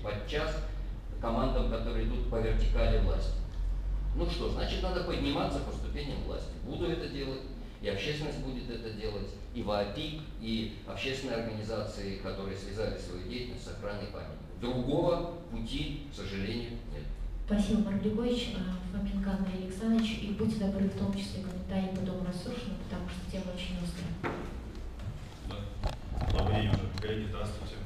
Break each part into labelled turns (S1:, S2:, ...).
S1: подчас командам, которые идут по вертикали власти. Ну что, значит, надо подниматься по ступеням власти. Буду это делать, и общественность будет это делать, и ВАПИК, и общественные организации, которые связали свою деятельность с охраной памятников. Другого пути, к сожалению, нет.
S2: Спасибо, Марк Григорьевич, Фоменко Андрей Александрович, и будьте добры, в том числе комментарии по Дому Рассушина, потому что тема очень острая.
S3: Да. Добрый день, уже коллеги, здравствуйте.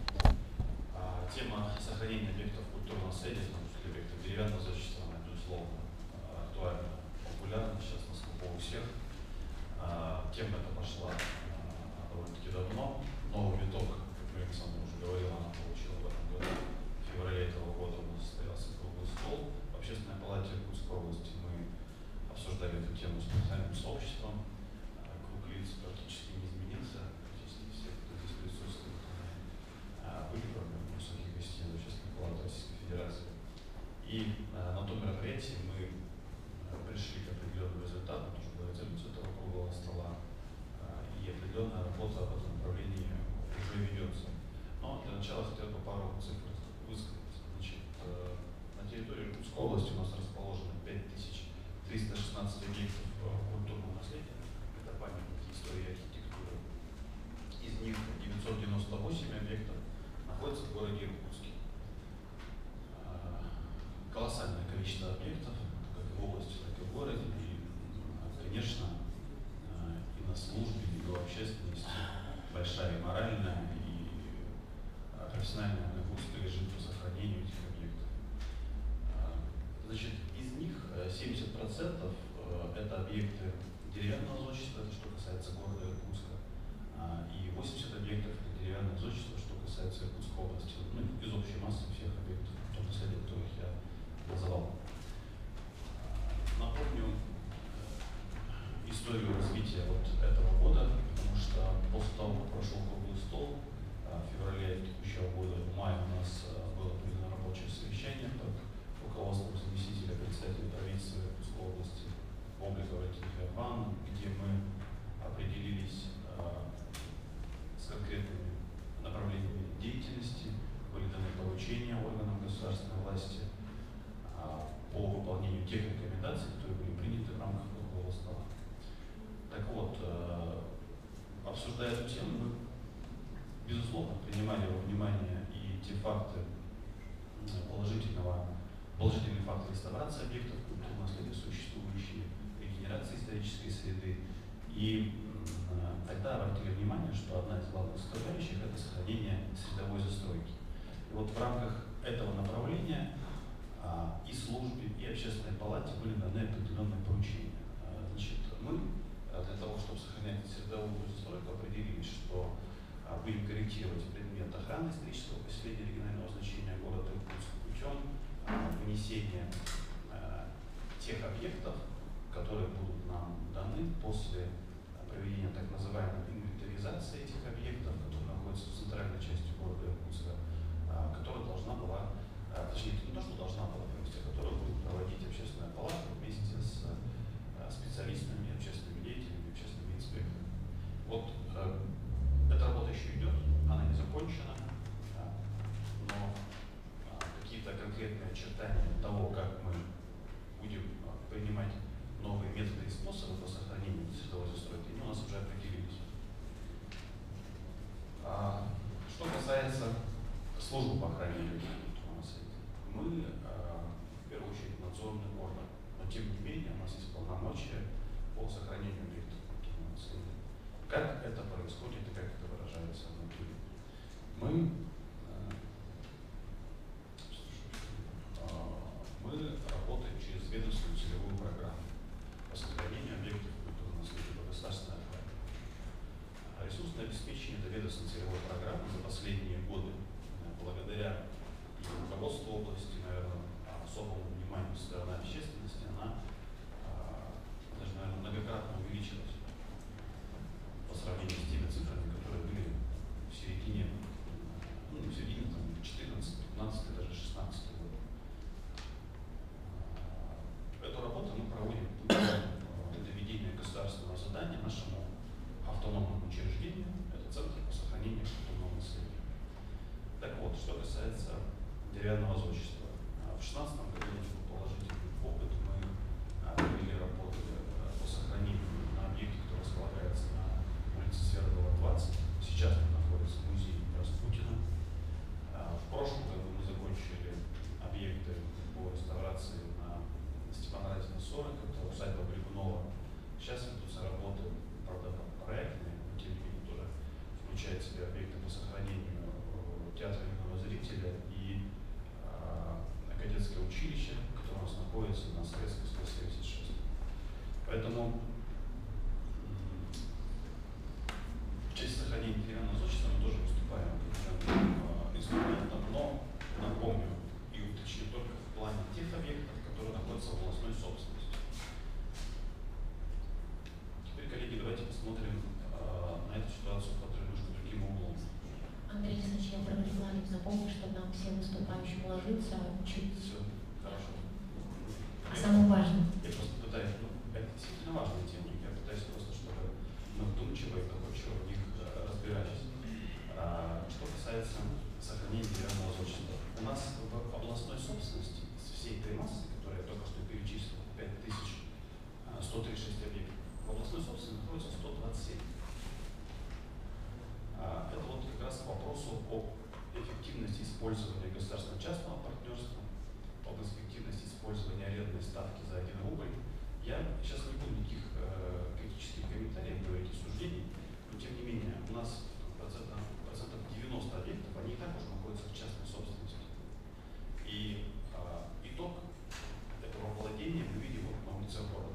S3: Тема сохранения объектов культурного наследия, в том числе объектов деревянного зодчества, она, безусловно, актуальна, популярна сейчас на слуху у всех. Тема эта пошла довольно-таки давно. Новый виток, как Александр уже говорил, она получила в этом году. В феврале этого года у нас состоялся круглый стол в Общественной палате Иркутской области. Мы обсуждали эту тему с профессиональным сообществом. Круг лиц практически не изменился. Практически все, кто здесь присутствует, были, кроме высоких гостей Общественной палаты Российской Федерации. И на том мероприятии мы пришли к определенному результату, тоже была резолюция этого круглого стола, и определенная работа в этом направлении уже ведется. Но для начала хотел бы пару цифр высказать. Значит, на территории Иркутской области у нас расположено 5316 объектов культурного наследия. Это памятники истории и архитектуры. Из них 998 объектов находятся в городе Иркутске. Колоссальное количество объектов, как и в области, так и в городе. И, конечно, и на службе, и в общественности большая и моральная, и профессиональная нагрузка лежит по сохранению этих объектов. Значит, из них 70% это объекты деревянного зодчества, это что касается города Иркутска, и 80 объектов это деревянное зодчество, что касается Иркутской области, ну, из общей массы всех объектов, в том числе, которых я назвал. Напомню историю развития вот этого года, потому что после того, как прошел круглый стол, в феврале текущего года, в мае у нас было проведено рабочее совещание под руководством заместителя председателя правительства Иркутской области Обликова Тимофея Ивановна, где мы определились с конкретными направлениями деятельности, были даны поручения органам государственной власти по выполнению тех рекомендаций, которые были приняты в рамках круглого стола. Так вот, обсуждая эту тему, мы, безусловно, принимали во внимание и те факты положительные факты реставрации объектов культурного наследия, существующие, регенерации исторической среды. И тогда обратили внимание, что одна из главных составляющих – это сохранение средовой застройки. И вот в рамках этого направления и службе, и общественной палате были даны определенные поручения. Значит, мы для того, чтобы сохранять средовую застройку, определились, что будем корректировать предмет охраны исторического поселения регионального значения города Иркутска путем внесения тех объектов, которые будут нам даны после проведения так называемой инвентаризации этих объектов, которые находятся в центральной части города Иркутска, которая должна была, точнее, не то, что должна была провести, а которую будет проводить общественная палата вместе с специалистами, общественными деятелями, общественными инспекторами. Вот эта работа еще идет, она не закончена, но какие-то конкретные очертания того, как мы будем принимать новые методы и способы по сохранению средовой застройки, у нас уже определились. Что касается службы по охране культурного наследия, мы в первую очередь надзорный орган, но тем не менее у нас есть полномочия по сохранению объектов культурного наследия. Как это происходит и как это выражается внутри? Мы работаем через ведомственную целевую программу по сохранению объектов культурного наследия по государственной охране. Ресурсное обеспечение этой ведомственной целевой программы за последние годы, благодаря и руководству области, наверное, особому вниманию со стороны общественности, она даже, наверное, многократно увеличилась по сравнению с теми цифрами, которые были в середине деревянного зодчества. В 2016 году был положительный опыт. Мы провели работы по сохранению на объекте, который располагается на улице Свердлова, 20. Сейчас он находится в музее Распутина. В прошлом году мы закончили объекты по реставрации на Степана Разина 40, это усадьба Бригунова. Сейчас ведутся работы, правда, проектные, но тем не менее тоже включает в себя объекты по сохранению театра юного зрителя и кадетское училище, которое у нас находится на Советской 176. Поэтому в части сохранения деревянного зодчества мы тоже выступаем инструментом, но напомню и уточню только в плане тех объектов, которые находятся в областной собственности. Теперь, коллеги, давайте посмотрим на эту ситуацию под немножко другим углом.
S2: Андрей Александрович, я напомню, что нам всем выступающим ложиться чуть.
S3: Все, хорошо.
S2: Самое важное.
S3: Я просто пытаюсь, это действительно важная тема, я пытаюсь просто, чтобы мы вдумчиво и доходчиво в них разбирались. Что касается сохранения деревянного зодчества. У нас в областной собственности из всей этой массы, которую я только что перечислил, 5136 объектов, в областной собственности находится 127. Это вот как раз к вопросу о эффективности использования государственно-частного партнерства, об эффективности использования арендной ставки за 1 рубль. Я сейчас не буду никаких критических комментариев говорить и суждений, но тем не менее у нас процентов 90 объектов, они и так уже находятся в частной собственности. И итог этого владения мы видим вот на улице города.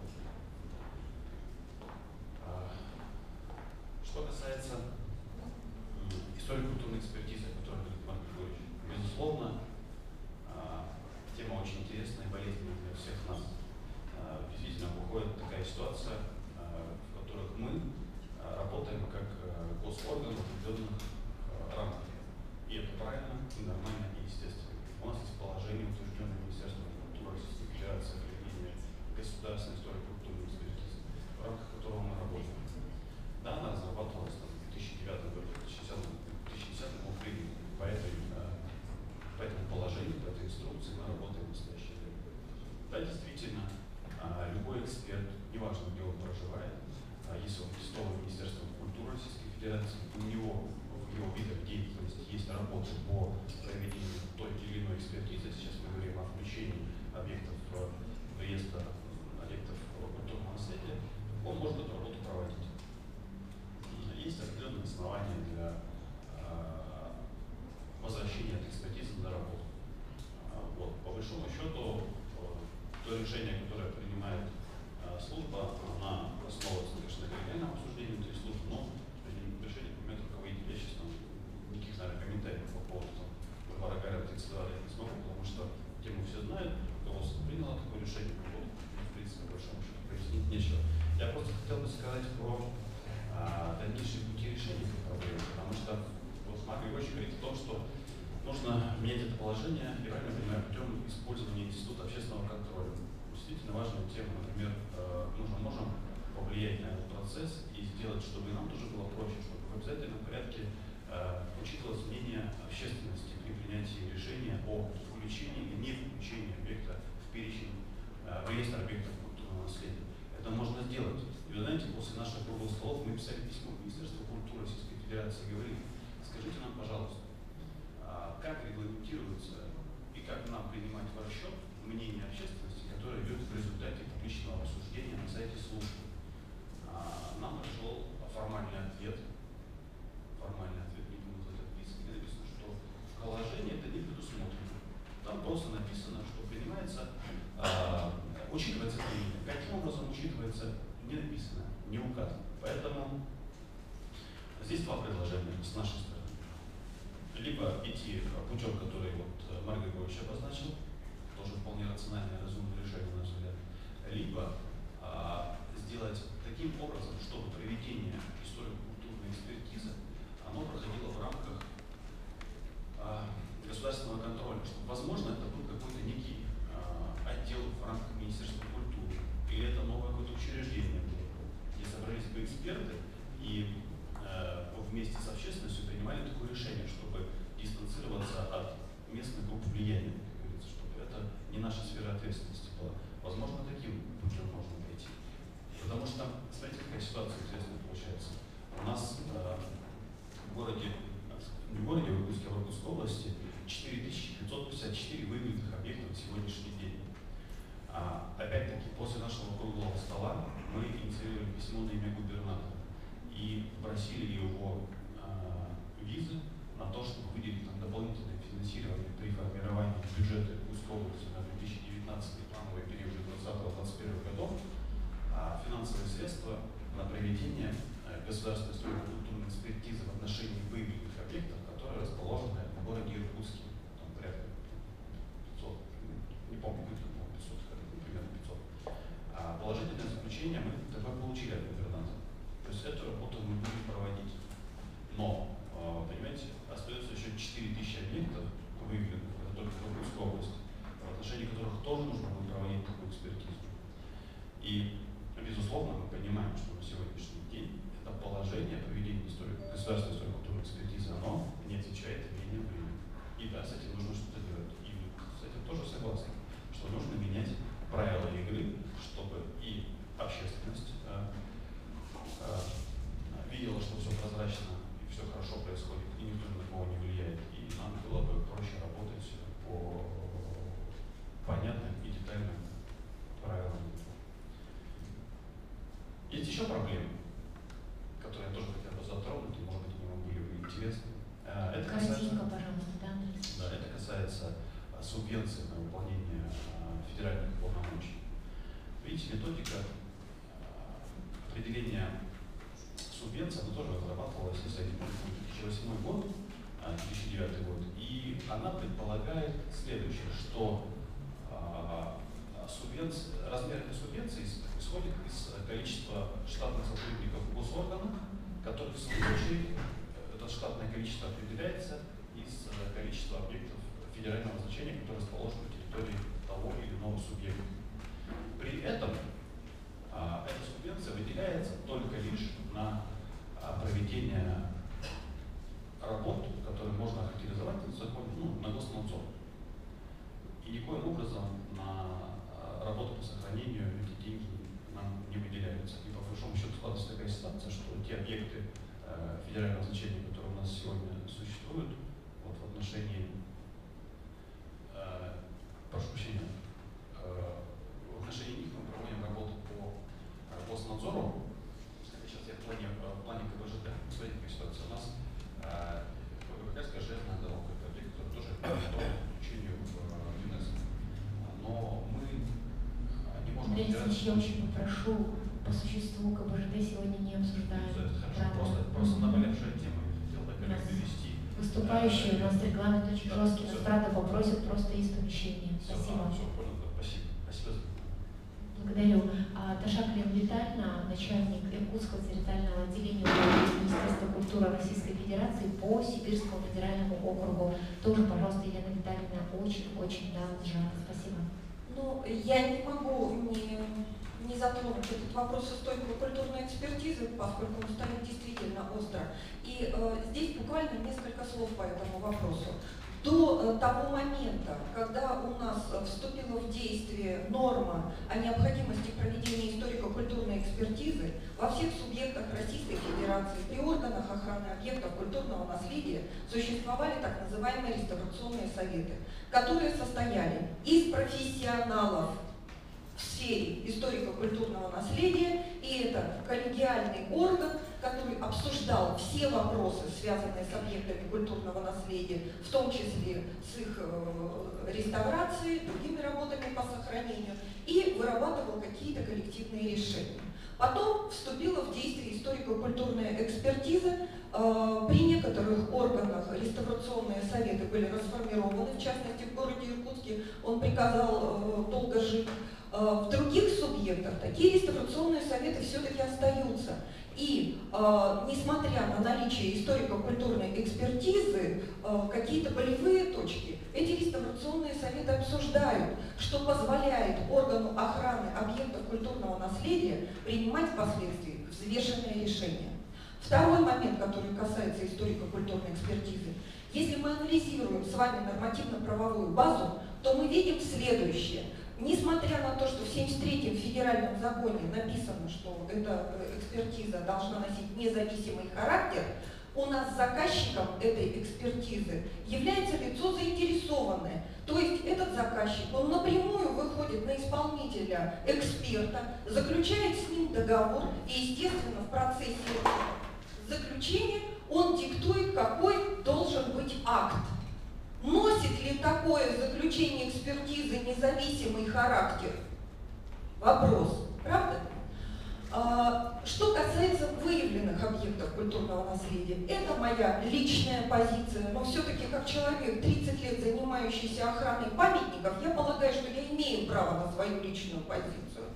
S3: Что касается историко-культурной экспертизы, о которой говорит Марк Григорьевич, безусловно, тема очень интересная и болезненная для всех нас. Действительно, выходит такая ситуация, в которой мы работаем как госорган в определенных рамках. И это правильно, и нормально, и естественно. У нас есть положение, утвержденное Министерством культуры Российской Федерации о проведении государственной историко-культурной экспертизы, в рамках которого мы работаем. Да, она разрабатывалась в 2009 году, в 2010 году по этому положению, по этой инструкции мы работаем в настоящее время. Да, действительно, любой эксперт, неважно, где он проживает, если он аттестован Министерством культуры Российской Федерации, у него в его видах деятельности есть работы по проведению той или иной экспертизы. Сейчас мы говорим о включении объектов в реестр объектов культурного наследия, он может эту работу проводить. Есть определенные основания для возвращения этой экспертизы на работу. Вот. По большому счету, то решение, которое принимает служба, она основывается, конечно, на коллегиальном обсуждении этой службы, но решение принимает руководитель. Я сейчас никаких, наверное, комментариев по поводу выбора Гарри 32 лет не смогу, потому что тему все знают, руководство приняло такое решение, вот, в принципе, по большому счету, пояснить нечего. Я просто хотел бы сказать про дальнейшие пути решения этой проблемы, потому что вот Марк Григорьевич говорит о том, что нужно менять это положение, и правильно понимаю, путем использования института общественного контроля. Действительно важная тема, например, мы же можем повлиять на этот процесс и сделать, чтобы нам тоже было проще, чтобы в обязательном порядке учитывалось мнение общественности при принятии решения о включении или не включении объекта в перечень, в реестр объектов культурного наследия. Это можно сделать. И вы знаете, после наших круглых столов мы писали письмо в Министерство культуры Российской Федерации и говорили, скажите нам, пожалуйста, как регламентируется и как нам принимать в расчет мнение общественности, которое идет в результате публичного обсуждения на сайте службы. Нам пришел формальный ответ, не буду назвать отписки, написано, что в положении это не предусмотрено. Там просто написано, что принимается, учитывается мнение. Каким образом учитывается, не написано, не указано. Поэтому здесь два предложения с нашей стороны. Либо идти путем, который вот Марк Григорьевич обозначил, тоже вполне рациональное, разумное решение, на наш взгляд, либо сделать таким образом, чтобы проведение историко-культурной экспертизы, оно проходило в рамках государственного контроля, чтобы, возможно, это был какой-то некий отдел в рамках Министерства культуры, или это новое какое-то учреждение было, где собрались бы эксперты и вместе с общественностью принимали такое решение, чтобы дистанцироваться от местных групп влияния. не наша сфера ответственности была. Возможно, таким путем можно пойти. Потому что, смотрите, какая ситуация интересная получается. У нас в городе, не в городе, в Иркутске, а в Иркутской области 4554 выявленных объектов на сегодняшний день. Опять-таки, после нашего круглого стола мы инициировали письмо на имя губернатора и просили его визы на то, чтобы выделить нам дополнительное финансирование при формировании бюджета Иркутской области на 2019 плановый период 2020-2021 годов, финансовые средства на проведение государственной историко-культурной экспертизы в отношении выявленных объектов, которые расположены в городе Иркутске. Там порядка 500, не помню, 500, примерно 500. Положительное заключение мы такое получили от губернатора. То есть эту работу мы будем проводить. Но, понимаете, остается еще 4000 объектов выявленных, это только в Иркутской области, в отношении которых тоже нужно будет проводить такую экспертизу. И, безусловно, мы понимаем, что на сегодняшний день это положение проведения государственной историко-культурной экспертизы, оно не отвечает мнению времени. И да, с этим нужно что-то делать. И с этим тоже согласен, что нужно менять правила игры, чтобы и общественность видела, что все прозрачно и все хорошо происходит, и никто ни на кого не влияет, и нам было бы проще работать по понятным и детальным правилам. Есть еще проблемы, которые я тоже хотел бы затронуть, и, может быть, они вам были бы интересны.
S2: Коротенько, пожалуйста, да, Андрей?
S3: Да, это касается субвенций на выполнение федеральных полномочий. Видите, методика определения субвенции, она тоже разрабатывалась, если я не помню, 2008 год, 2009 год, и она предполагает следующее, что размер этой субвенции исходит из количества штатных сотрудников госоргана, который в свою очередь, это штатное количество определяется из количества объектов федерального значения, которые расположены на территории того или иного субъекта. При этом эта субвенция выделяется только лишь на проведение работ, которые можно охарактеризовать на госнадзор. И никоим образом на работу по сохранению эти деньги нам не выделяются. И по большому счету складывается такая ситуация, что те объекты федерального значения, которые у нас сегодня существуют, вот в отношении, прошу прощения, в отношении них мы проводим работу по госнадзору. Сейчас я в плане КБЖД. Смотрите, какая ситуация. У нас Кавказская железная дорога, это объект, который тоже готов к включению в ЮНЕСКО. Но мы не можем...
S2: Андрей Алексеевич, я очень попрошу, по существу КБЖД сегодня не обсуждаем.
S3: Это хорошо, просто наболевшая тема, я хотел бы довести.
S2: Выступающие, у нас регламент очень жесткий, нас правда попросят просто из помещения. Спасибо.
S3: Все понял, спасибо. Спасибо.
S2: Благодарю. Таша Клим-Витальевна, начальник Иркутского территориального отделения Министерства культуры Российской Федерации по Сибирскому федеральному округу. Тоже, пожалуйста, Елена Витальевна, очень сжато. Спасибо.
S4: Ну, я не могу не затронуть этот вопрос историко-культурной экспертизы, поскольку он стоит действительно остро. И здесь буквально несколько слов по этому вопросу. До того момента, когда у нас вступила в действие норма о необходимости проведения историко-культурной экспертизы, во всех субъектах Российской Федерации при органах охраны объектов культурного наследия существовали так называемые реставрационные советы, которые состояли из профессионалов в сфере историко-культурного наследия, и это коллегиальный орган, который обсуждал все вопросы, связанные с объектами культурного наследия, в том числе с их реставрацией, другими работами по сохранению, и вырабатывал какие-то коллективные решения. Потом вступила в действие историко-культурная экспертиза. При некоторых органах реставрационные советы были расформированы, в частности в городе Иркутске он приказал долго жить. В других субъектах такие реставрационные советы все-таки остаются. И несмотря на наличие историко-культурной экспертизы, какие-то болевые точки эти реставрационные советы обсуждают, что позволяет органу охраны объектов культурного наследия принимать впоследствии взвешенные решения. Второй момент, который касается историко-культурной экспертизы. Если мы анализируем с вами нормативно-правовую базу, то мы видим следующее. Несмотря на то, что в 73-м федеральном законе написано, что эта экспертиза должна носить независимый характер, у нас заказчиком этой экспертизы является лицо заинтересованное. То есть этот заказчик, он напрямую выходит на исполнителя эксперта, заключает с ним договор, и, естественно, в процессе заключения он диктует, какой должен быть акт. Носит ли такое заключение экспертизы независимый характер? Вопрос. Правда? Что касается выявленных объектов культурного наследия, это моя личная позиция, но все-таки как человек, 30 лет занимающийся охраной памятников, я полагаю, что я имею право на свою личную позицию.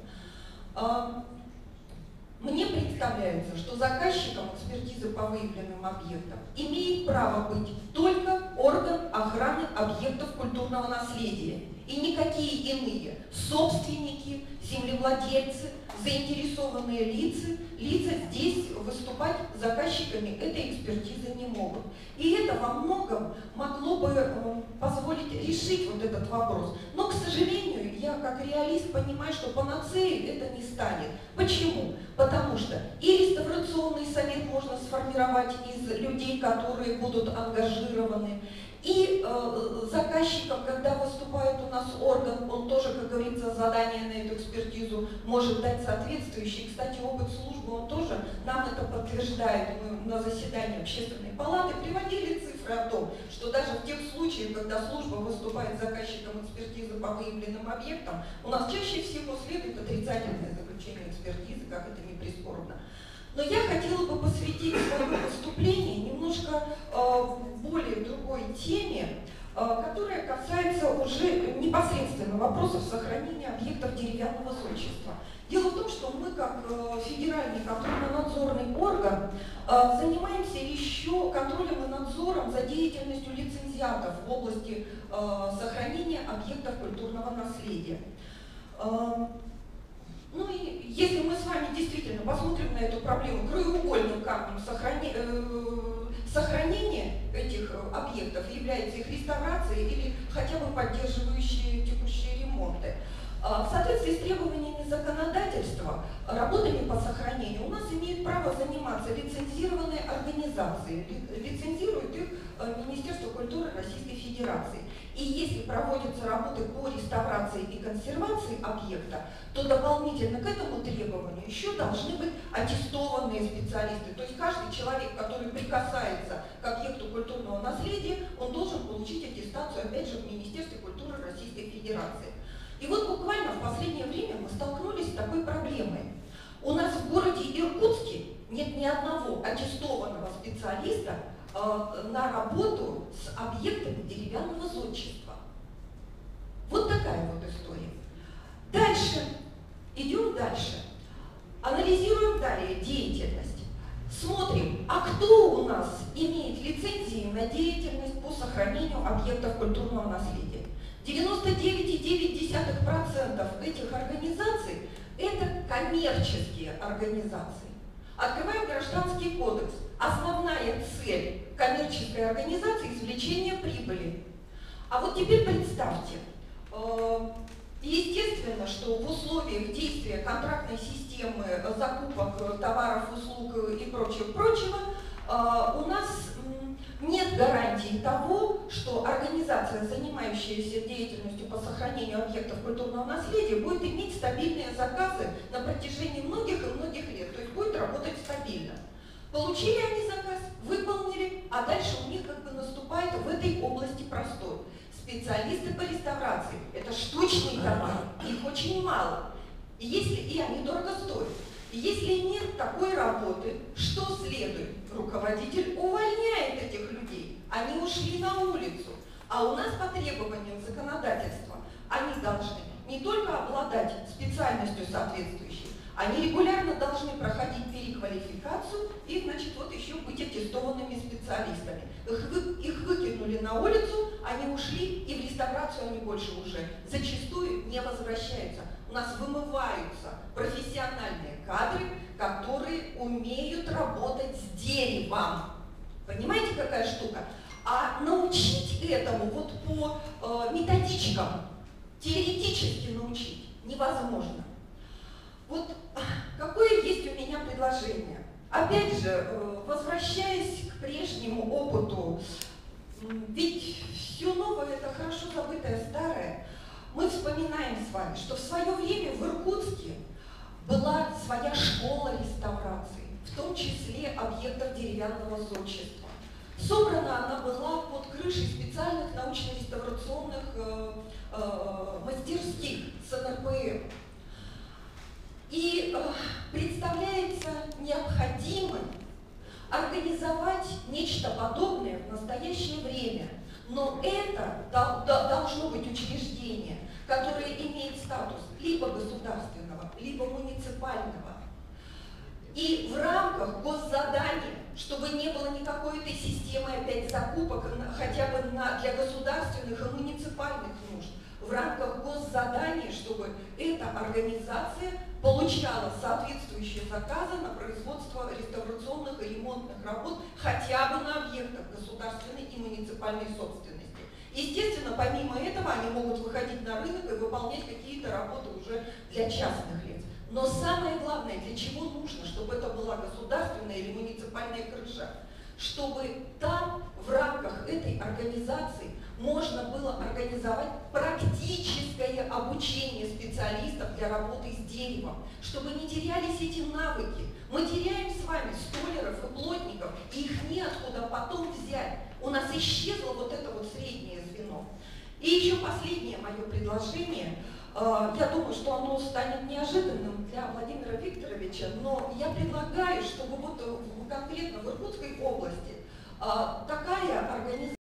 S4: Мне представляется, что заказчиком экспертизы по выявленным объектам имеет право быть только орган охраны объектов культурного наследия и никакие иные собственники, землевладельцы, заинтересованные лица здесь выступать заказчиками этой экспертизы не могут. И это во многом могло бы позволить решить вот этот вопрос. Но, к сожалению, я как реалист понимаю, что панацеей это не станет. Почему? Потому что и реставрационный совет можно сформировать из людей, которые будут ангажированы, и заказчиком, когда выступает у нас орган, он тоже, как говорится, задание на эту экспертизу может дать соответствующий. Кстати, опыт службы, он тоже нам это подтверждает. Мы на заседании общественной палаты приводили цифры о том, что даже в тех случаях, когда служба выступает заказчиком экспертизы по выявленным объектам, у нас чаще всего следует отрицательное заключение экспертизы, как это не прискорбно. Но я хотела бы посвятить свое выступление немножко более другой теме, которая касается уже непосредственно вопросов сохранения объектов деревянного зодчества. Дело в том, что мы, как федеральный контрольно-надзорный орган, занимаемся еще контролем и надзором за деятельностью лицензиатов в области сохранения объектов культурного наследия. Ну и если мы с вами действительно посмотрим на эту проблему краеугольным камнем сохранения этих объектов является их реставрация или хотя бы поддерживающие текущие ремонты. В соответствии с требованиями законодательства, работами по сохранению у нас имеют право заниматься лицензированные организации. Лицензирует их Министерство культуры Российской Федерации. И если проводятся работы по реставрации и консервации объекта, то дополнительно к этому требованию еще должны быть аттестованные специалисты. То есть каждый человек, который прикасается к объекту культурного наследия, он должен получить аттестацию, опять же, в Министерстве культуры Российской Федерации. И вот буквально в последнее время мы столкнулись с такой проблемой. У нас в городе Иркутске нет ни одного аттестованного специалиста на работу с объектами деревянного зодчества. Вот такая вот история. Дальше. Идем дальше. Анализируем далее деятельность. Смотрим, а кто у нас имеет лицензии на деятельность по сохранению объектов культурного наследия. 99,9% этих организаций – это коммерческие организации. Открываем Гражданский кодекс. Основная цель коммерческой организации – извлечение прибыли. А вот теперь представьте, естественно, что в условиях действия контрактной системы закупок товаров, услуг и прочего, у нас нет гарантии того, что организация, занимающаяся деятельностью по сохранению объектов культурного наследия, будет иметь стабильные заказы на протяжении многих и многих лет, то есть будет работать стабильно. Получили они заказ, выполнили, а дальше у них как бы наступает в этой области простой. Специалисты по реставрации – это штучный товар, их очень мало, и они дорого стоят. И если нет такой работы, что следует? Руководитель увольняет этих людей, они ушли на улицу. А у нас по требованиям законодательства они должны не только обладать специальностью соответствующей, они регулярно должны проходить переквалификацию и, значит, вот еще быть аттестованными специалистами. Их выкинули на улицу, они ушли, и в реставрацию они больше уже зачастую не возвращаются. У нас вымываются профессиональные кадры, которые умеют работать с деревом. Понимаете, какая штука? А научить этому вот по методичке ручкам теоретически научить невозможно. Вот какое есть у меня предложение? Опять же, возвращаясь к прежнему опыту, ведь все новое – это хорошо забытое старое. Мы вспоминаем с вами, что в свое время в Иркутске была своя школа реставрации, в том числе объектов деревянного зодчества. Собрана она была под крышей специальных научно-реставрационных мастерских СНРПМ. И представляется необходимым организовать нечто подобное в настоящее время. Но это должно быть учреждение, которое имеет статус либо государственного, либо муниципального. И в рамках госзадания, чтобы не было никакой этой системы опять закупок, хотя бы для государственных и муниципальных нужд, в рамках госзадания, чтобы эта организация получала соответствующие заказы на производство реставрационных и ремонтных работ хотя бы на объектах государственной и муниципальной собственности. Естественно, помимо этого они могут выходить на рынок и выполнять какие-то работы уже для частных лиц. Но самое главное, для чего нужно, чтобы это была государственная или муниципальная крыша, чтобы там, в рамках этой организации, можно было организовать практическое обучение специалистов для работы с деревом, чтобы не терялись эти навыки. Мы теряем с вами столяров и плотников, и их неоткуда потом взять. У нас исчезло вот это вот среднее звено. И еще последнее мое предложение. Я думаю, что оно станет неожиданным для Владимира Викторовича, но я предлагаю, чтобы вот конкретно в Иркутской области такая организация